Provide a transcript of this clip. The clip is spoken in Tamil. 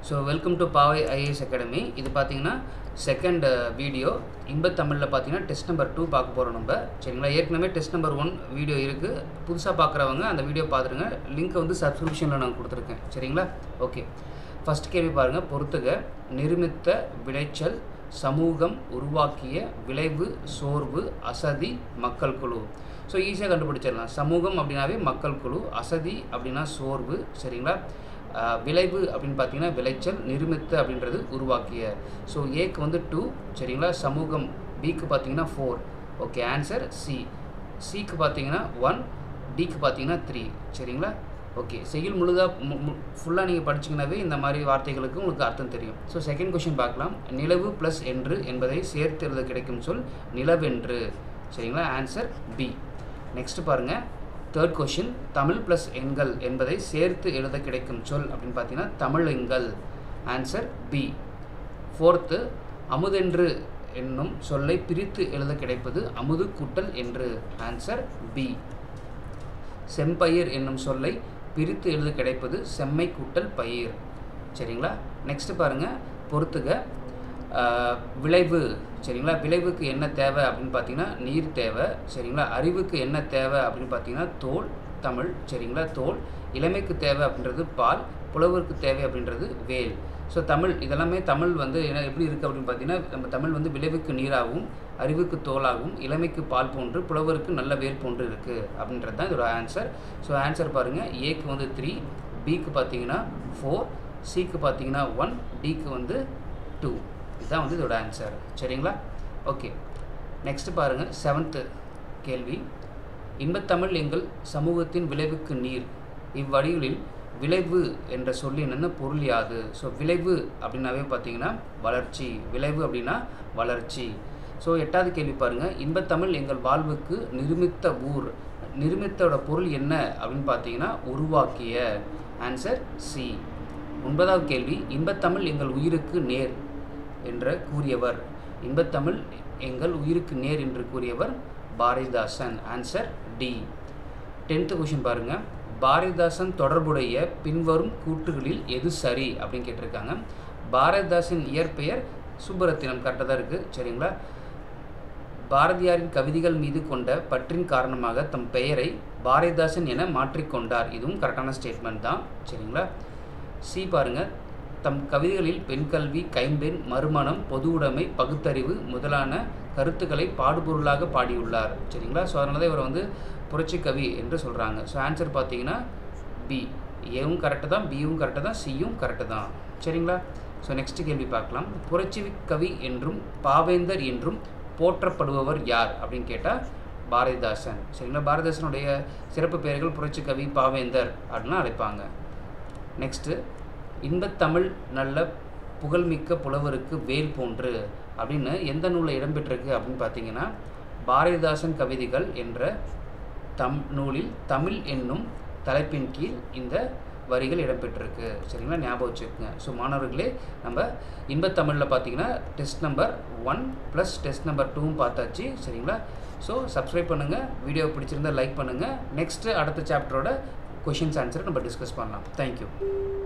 So welcome to Paavai IAS academy. இது பார்த்தீங்கன்னா செகண்ட் வீடியோ. இன்ப தமிழில் பார்த்தீங்கன்னா டெஸ்ட் நம்பர் 2 பார்க்க போகிறோம் நம்ம. சரிங்களா, ஏற்கனவே டெஸ்ட் நம்பர் 1 வீடியோ இருக்குது. புதுசாக பார்க்குறவங்க அந்த வீடியோ பார்த்துருங்க. லிங்க் வந்து சப்ஸ்கிரிப்ஷனில் நான் கொடுத்துருக்கேன். சரிங்களா, ஓகே. ஃபஸ்ட் கேள்வி பாருங்கள். பொறுத்துக. நிருமித்த விளைச்சல் சமூகம் உருவாக்கிய விளைவு சோர்வு அசதி மக்கள் குழு. ஸோ ஈஸியாக கண்டுபிடிச்சிடலாம். சமூகம் அப்படின்னாவே மக்கள் குழு, அசதி அப்படின்னா சோர்வு. சரிங்களா, விளைவு அப்படின்னு பார்த்தீங்கன்னா விளைச்சல், நிருமித்த அப்படின்றது உருவாக்கிய. ஸோ ஏக்கு வந்து 2. சரிங்களா, சமூகம் பிக்கு பார்த்தீங்கன்னா 4. Okay, answer C. சிக்கு பார்த்தீங்கன்னா 1, டிக்கு பார்த்தீங்கன்னா 3. சரிங்களா, ஓகே. செய்யுள் ஃபுல்லாக நீங்கள் படிச்சிங்கனாவே இந்த மாதிரி வார்த்தைகளுக்கு உங்களுக்கு அர்த்தம் தெரியும். ஸோ செகண்ட் கொஷின் பார்க்கலாம். நிலவு ப்ளஸ் என்று என்பதை சேர்த்து எழுத கிடைக்கும் சொல் நிலவென்று. சரிங்களா, ஆன்சர் பி. நெக்ஸ்ட் பாருங்கள். Third question. தமிழ் ப்ளஸ் எண்கள் என்பதை சேர்த்து எழுத கிடைக்கும் சொல் அப்படின்னு பார்த்தீங்கன்னா தமிழெண்கள். Answer B. ஃபோர்த்து. அமுதென்று என்னும் சொல்லை பிரித்து எழுத கிடைப்பது அமுது கூட்டல் என்று. Answer B. செம்பயிர் என்னும் சொல்லை பிரித்து எழுத கிடைப்பது செம்மை கூட்டல் பயிர். சரிங்களா, நெக்ஸ்ட் பாருங்கள். பொறுத்துக. விளைவு. சரிங்களா, விளைவுக்கு என்ன தேவை அப்படின்னு பார்த்தீங்கன்னா நீர் தேவை. சரிங்களா, அறிவுக்கு என்ன தேவை அப்படின்னு பார்த்தீங்கன்னா தோல், தமிழ். சரிங்களா, தோல். இளமைக்கு தேவை அப்படின்றது பால், புலவருக்கு தேவை அப்படின்றது வேல். ஸோ தமிழ், இதெல்லாமே தமிழ் வந்து என்ன எப்படி இருக்குது அப்படின்னு பார்த்தீங்கன்னா நம்ம தமிழ் வந்து விளைவுக்கு நீராகவும், அறிவுக்கு தோலாகவும், இளமைக்கு பால் போன்று, புலவருக்கு நல்ல வேல் போன்று இருக்குது அப்படின்றது தான் இதோட ஆன்சர். ஸோ ஆன்சர் பாருங்கள். ஏக்கு வந்து 3, பிக்கு பார்த்தீங்கன்னா 4, சிக்கு பார்த்தீங்கன்னா 1, டிக்கு வந்து 2. இதுதான் வந்து இதோட ஆன்சர். சரிங்களா, ஓகே. நெக்ஸ்ட் பாருங்கள். 7th கேள்வி. இன்பத்தமிழ் எங்கள் சமூகத்தின் விளைவுக்கு நீர். இவ்வடிகளில் விளைவு என்ற சொல்லின் என்ன பொருள் யாது? ஸோ விளைவு அப்படின்னாவே பார்த்தீங்கன்னா வளர்ச்சி, விளைவு அப்படின்னா வளர்ச்சி. ஸோ 8வது கேள்வி பாருங்கள். இன்பத்தமிழ் எங்கள் வாழ்வுக்கு நிருமித்த ஊர். நிருமித்தோட பொருள் என்ன அப்படின்னு பார்த்தீங்கன்னா உருவாக்கிய. Answer C. 9வது கேள்வி. இன்பத்தமிழ் எங்கள் உயிருக்கு நேர் என்று கூறியவர். இன்பத்தமிழ் எங்கள் உயிருக்கு நேர் என்று கூறியவர் Bharathidasan. Answer D. 10th question பாருங்கள். பாரதிதாசன் தொடர்புடைய பின்வரும் கூற்றுகளில் எது சரி அப்படின்னு கேட்டிருக்காங்க. பாரதிதாசன் இயற்பெயர் சுப்பரத்தினம். கரெக்டாக தான் இருக்குது. சரிங்களா, பாரதியாரின் கவிதைகள் மீது கொண்ட பற்றின் காரணமாக தம் பெயரை பாரதிதாசன் என மாற்றிக்கொண்டார். இதுவும் கரெக்டான ஸ்டேட்மெண்ட் தான். சரிங்களா, சி பாருங்கள். தம் கவிதைகளில் பெண்கல்வி, கைம்பெண், மறுமணம், பொது உடைமை, பகுத்தறிவு முதலான கருத்துக்களை பாடுபொருளாக பாடியுள்ளார். சரிங்களா, ஸோ அதனால தான் இவர் வந்து புரட்சி கவி என்று சொல்கிறாங்க. ஸோ ஆன்சர் பார்த்தீங்கன்னா பி. ஏவும் கரெக்டு தான், பியும் கரெக்டு தான், சியும் கரெக்டு தான். சரிங்களா, ஸோ நெக்ஸ்ட் கேள்வி பார்க்கலாம். புரட்சி கவி என்றும் பாவேந்தர் என்றும் போற்றப்படுபவர் யார் அப்படின்னு கேட்டால் பாரதிதாசன். சரிங்களா, பாரதிதாசனுடைய சிறப்பு பெயர்கள் புரட்சி கவி, பாவேந்தர் அப்படின்னா அழைப்பாங்க. நெக்ஸ்ட்டு. இன்பத்தமிழ் நல்ல புகழ்மிக்க புலவருக்கு வேல் போன்று அப்படின்னு எந்த நூலில் இடம்பெற்றிருக்கு அப்படின்னு பார்த்தீங்கன்னா பாரதிதாசன் கவிதைகள் என்ற நூலில் தமிழ் என்னும் தலைப்பின் கீழ் இந்த வரிகள் இடம்பெற்றிருக்கு. சரிங்களா, ஞாபகம் வச்சுக்கோங்க. ஸோ மாணவர்களே, நம்ம இன்பத்தமிழில் பார்த்தீங்கன்னா test number 1 plus test number 2 பார்த்தாச்சு. சரிங்களா, ஸோ சப்ஸ்கிரைப் பண்ணுங்கள். வீடியோ பிடிச்சிருந்தால் லைக் பண்ணுங்கள். நெக்ஸ்ட்டு அடுத்த சாப்டரோட கொஷின்ஸ் ஆன்சரை நம்ம டிஸ்கஸ் பண்ணலாம். தேங்க்யூ.